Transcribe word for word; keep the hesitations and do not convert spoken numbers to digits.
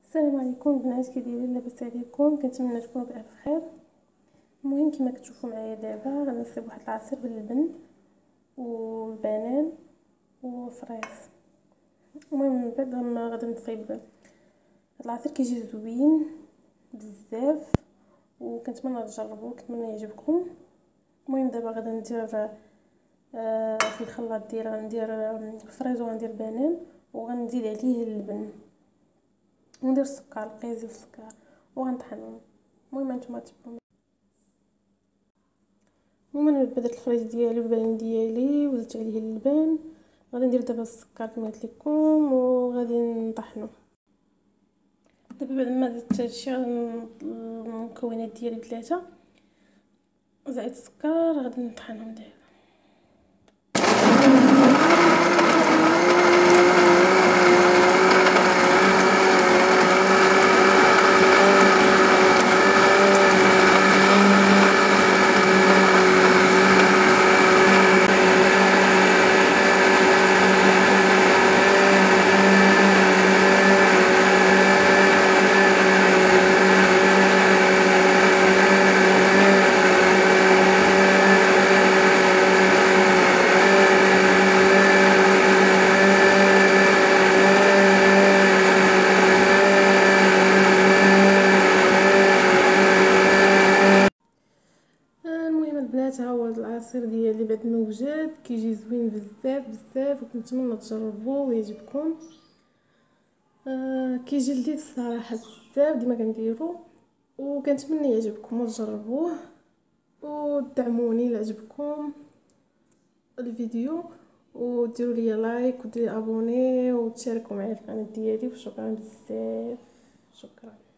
السلام عليكم البنات، كي دايرين؟ لاباس عليكم؟ كنتمنى تكونوا بألف خير. المهم كما كتشوفوا معايا دابا غادي نصيب واحد العصير باللبن والبنان وفريز. المهم من بعد غادي نصيب هاد العصير، كيجي زوين بزاف وكنتمنى تجربوه، كنتمنى يعجبكم. المهم دابا غادي ندير آه في الخلاط ديالي غندير فريز وغندير بنان وغنزيد عليه اللبن وندير السكر القيزي والسكر وغنطحنهم. المهم نتوما تبعوا. المهم انا بدرت الفريز ديالي والبنان ديالي وزدت عليه اللبن. غادي ندير دابا السكر كما قلت لكم وغادي نطحنو. دابا بعد ما درت هادشي المكونات ديالي ثلاثه زائد السكر غادي نطحنهم دابا. المهم البنات ها هو العصير ديالي بعد ما وجد كيجي زوين بزاف بزاف وكنتمنى تجربوه ويعجبكم. آه كيجي لذيذ الصراحه بزاف، ديما كنديرو وكنتمنى يعجبكم وتجربوه ودعموني الا عجبكم الفيديو وديروا لي لايك وديروا ابوني وتشاركوا معايا القناه ديالي. وشكرا بزاف، شكرا.